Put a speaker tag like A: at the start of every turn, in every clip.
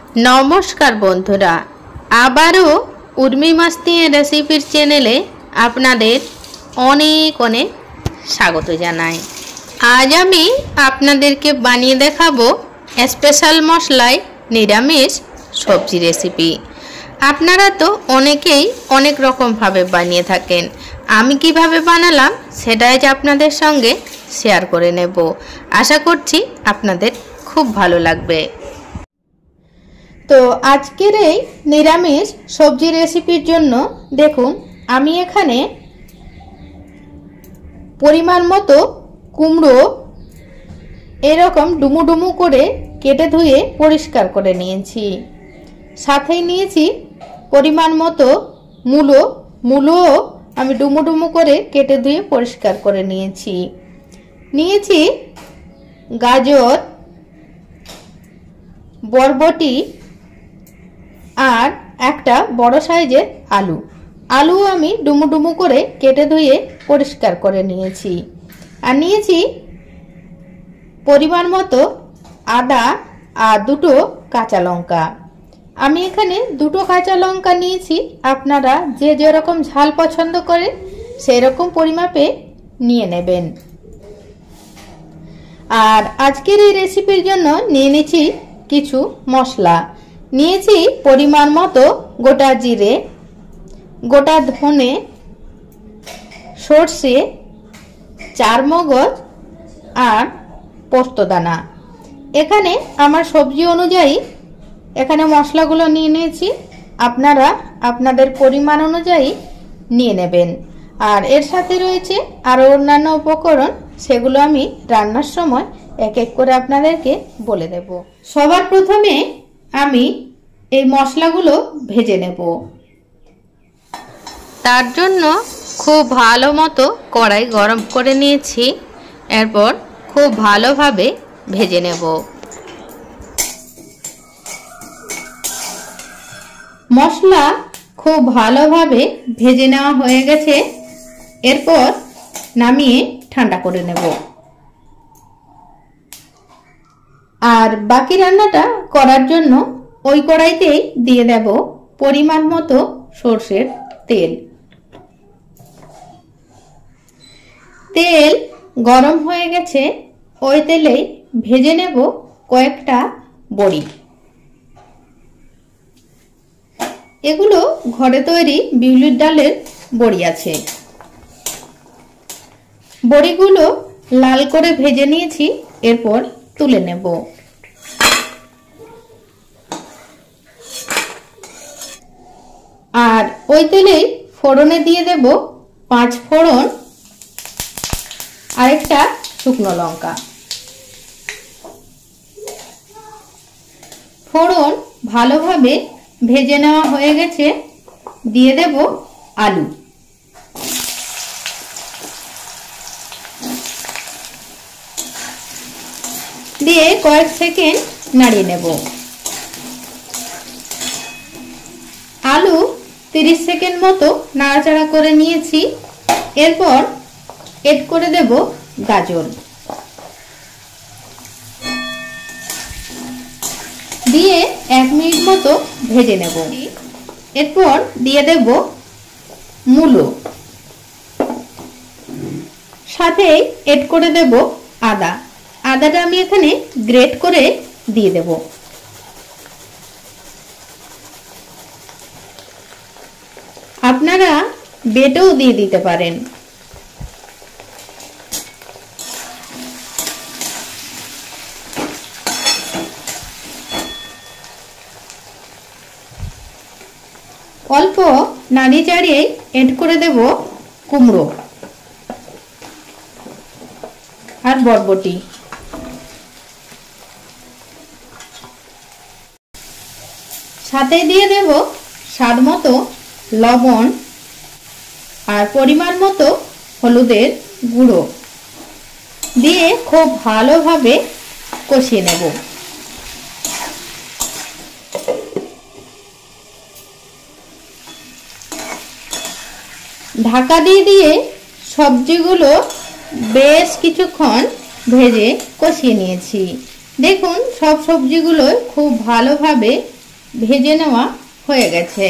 A: নমস্কার বন্ধুরা, আবারও উর্মি মাস্তি রেসিপির চ্যানেলে আপনাদের অনেক অনেক স্বাগত জানাই। আজ আমি আপনাদেরকে বানিয়ে দেখাবো স্পেশাল মশলায় নিরামিষ সবজি রেসিপি। আপনারা তো অনেকেই অনেক রকমভাবে বানিয়ে থাকেন। আমি কিভাবে বানালাম সেটাই যে আপনাদের সঙ্গে শেয়ার করে নেব। আশা করছি আপনাদের খুব ভালো লাগবে। তো আজকের এই নিরামিষ সবজি রেসিপির জন্য দেখুন, আমি এখানে পরিমাণ মতো কুমড়ো এরকম ডুমু ডুমু করে কেটে ধুয়ে পরিষ্কার করে নিয়েছি। সাথেই নিয়েছি পরিমাণ মতো মূলো আমি ডুমু ডুমু করে কেটে ধুয়ে পরিষ্কার করে নিয়েছি গাজর, বরবটি আর একটা বড় সাইজের আলু আমি ডুমু ডুমু করে কেটে ধুয়ে পরিষ্কার করে নিয়েছি। আর নিয়েছি পরিমাণ মতো আদা আর দুটো কাঁচা লঙ্কা। আমি এখানে দুটো কাঁচা লঙ্কা নিয়েছি। আপনারা যে যেরকম ঝাল পছন্দ করেন সেই রকম পরিমাপে নিয়ে নেবেন। আর আজকের এই রেসিপির জন্য নিয়ে নিয়েছি কিছু মশলা। নিয়েছি পরিমাণ মতো গোটা জিরে, গোটা ধনে, সর্ষে, চারমগজ আর পোস্তদানা। এখানে আমার সবজি অনুযায়ী এখানে মশলাগুলো নিয়ে নিয়েছি। আপনারা আপনাদের পরিমাণ অনুযায়ী নিয়ে নেবেন। আর এর সাথে রয়েছে আরও অন্যান্য উপকরণ, সেগুলো আমি রান্নার সময় এক এক করে আপনাদেরকে বলে দেব। সবার প্রথমে আমি এই মশলাগুলো ভেজে নেব। তার জন্য খুব ভালো মতো কড়াই গরম করে নিয়েছি। এরপর খুব ভালোভাবে ভেজে নেব। মশলা খুব ভালোভাবে ভেজে নেওয়া হয়ে গেছে। এরপর নামিয়ে ঠান্ডা করে নেব। আর বাকি রান্নাটা করার জন্য ওই কড়াইতেই দিয়ে দেব পরিমাণ মতো সরষের তেল। তেল গরম হয়ে গেছে। ওই তেলেই ভেজে নেব কয়েকটা বড়ি। এগুলো ঘরে তৈরি বিউলির ডালের বড়ি আছে। বড়িগুলো লাল করে ভেজে নিয়েছি। এরপর তুলে নেব। আর ওই তেলেই ফোড়নে দিয়ে দেব 5 ফোড়ন আর একটা শুকনো লঙ্কা। ফোড়ন ভালোভাবে ভেজে নেওয়া হয়ে গেছে। দিয়ে দেব আলু। দিয়ে কয়েক সেকেন্ড নাড়িয়ে নেব। আলু 30 সেকেন্ড মতো নাড়াচাড়া করে নিয়েছি। এরপর এড করে দেব গাজর। দিয়ে 1 মিনিট মতো ভেজে নেব। এরপর দিয়ে দেব মূলো। সাথে এড করে দেব আদাটা আমি এখানে গ্রেট করে দিয়ে দেব। আপনারা বেটেও দিয়ে দিতে পারেন। অল্প নাড়িয়ে চাড়িয়ে এড করে দেব কুমড়ো আর বরবটি। সাথে দিয়ে দেব স্বাদ মতো লবণ আর পরিমাণ মতো হলুদের গুঁড়ো। দিয়ে খুব ভালোভাবে কষিয়ে নেব। ঢাকা দিয়ে সবজিগুলো বেশ কিছুক্ষণ ভেজে কষিয়ে নিয়েছি। দেখুন সব সবজিগুলো খুব ভালোভাবে ভেজে নেওয়া হয়ে গেছে।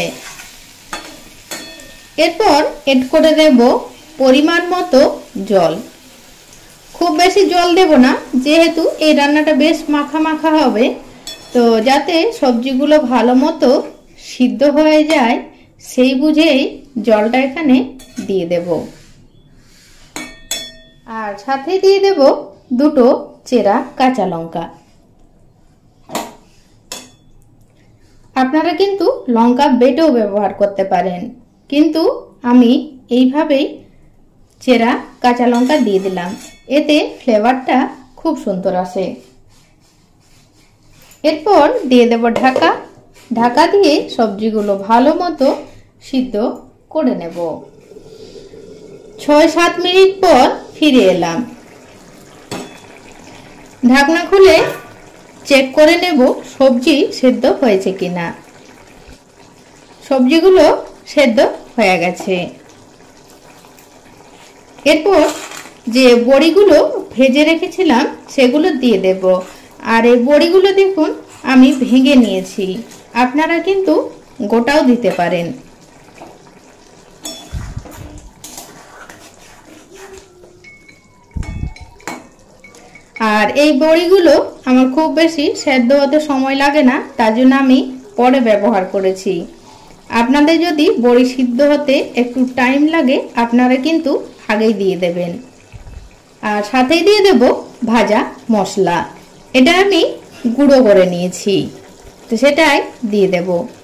A: এরপর এড করে দেব পরিমাণ মতো জল। খুব বেশি জল দেব না, যেহেতু এই রান্নাটা বেশ মাখা মাখা হবে, তো যাতে সবজিগুলো ভালো মতো সিদ্ধ হয়ে যায় সেই বুঝেই জলটা এখানে দিয়ে দেব। আর সাথে দিয়ে দেব দুটো চেরা কাঁচা লঙ্কা। আপনারা কিন্তু লঙ্কা বেটেও ব্যবহার করতে পারেন, কিন্তু আমি এইভাবেই চেরা কাঁচা লঙ্কা দিয়ে দিলাম, এতে ফ্লেভারটা খুব সুন্দর আসে। এরপর দিয়ে দেব ঢাকা। ঢাকা দিয়ে সবজিগুলো ভালো মতো সিদ্ধ করে নেব। ৬-৭ মিনিট পর ফিরে এলাম। ঢাকনা খুলে চেক করে নেব সবজি সেদ্ধ হয়েছে কিনা। সবজিগুলো সেদ্ধ হয়ে গেছে। এরপর যে বড়িগুলো ভেজে রেখেছিলাম সেগুলো দিয়ে দেব। আর এই বড়িগুলো দেখুন আমি ভেঙে নিয়েছি, আপনারা কিন্তু গোটাও দিতে পারেন। আর এই বড়িগুলো আমার খুব বেশি সেদ্ধ হতে সময় লাগে না, তার জন্য আমি পরে ব্যবহার করেছি। আপনাদের যদি বড়ি সিদ্ধ হতে একটু টাইম লাগে আপনারা কিন্তু আগেই দিয়ে দেবেন। আর সাথেই দিয়ে দেব ভাজা মশলা, এটা আমি গুঁড়ো করে নিয়েছি, তো সেটাই দিয়ে দেব।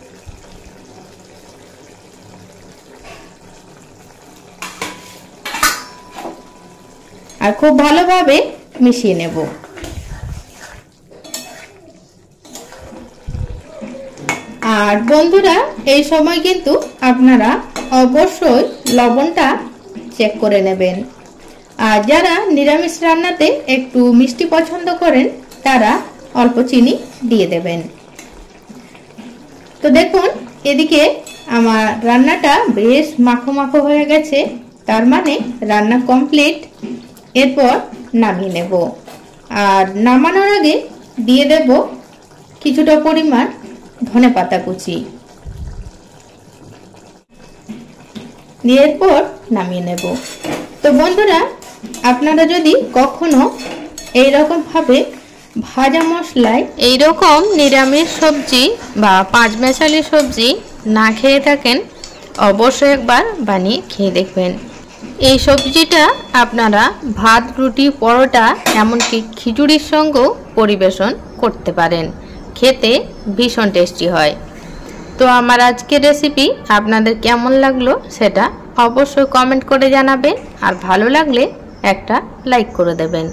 A: আর খুব ভালোভাবে মিশিয়ে নেব। আর বন্ধুরা এই সময় কিন্তু আপনারা অবশ্যই লবণটা চেক করে নেবেন। আর যারা নিরামিষ রান্নাতে একটু মিষ্টি পছন্দ করেন তারা অল্প চিনি দিয়ে দেবেন। তো দেখুন এদিকে আমার রান্নাটা বেশ মাখো মাখো হয়ে গেছে, তার মানে রান্না কমপ্লিট। এরপর নামিয়ে নেব। আর নামানোর আগে দিয়ে দেব কিছুটা পরিমাণ ধনেপাতা কুচি, দিয়ে এরপর নামিয়ে নেব। তো বন্ধুরা আপনারা যদি কখনো এইরকম ভাবে ভাজা মশলায় এইরকম নিরামিষ সবজি বা পাঁচমেশালি সবজি না খেয়ে থাকেন অবশ্যই একবার বানিয়ে খেয়ে দেখবেন। এই সবজিটা আপনারা ভাত, রুটি, পরোটা এমনকি খিচুড়ির সঙ্গেও পরিবেশন করতে পারেন, খেতে ভীষণ টেস্টি হয়। তো আমার আজকের রেসিপি আপনাদের কেমন লাগলো সেটা অবশ্যই কমেন্ট করে জানাবেন, আর ভালো লাগলে একটা লাইক করে দেবেন।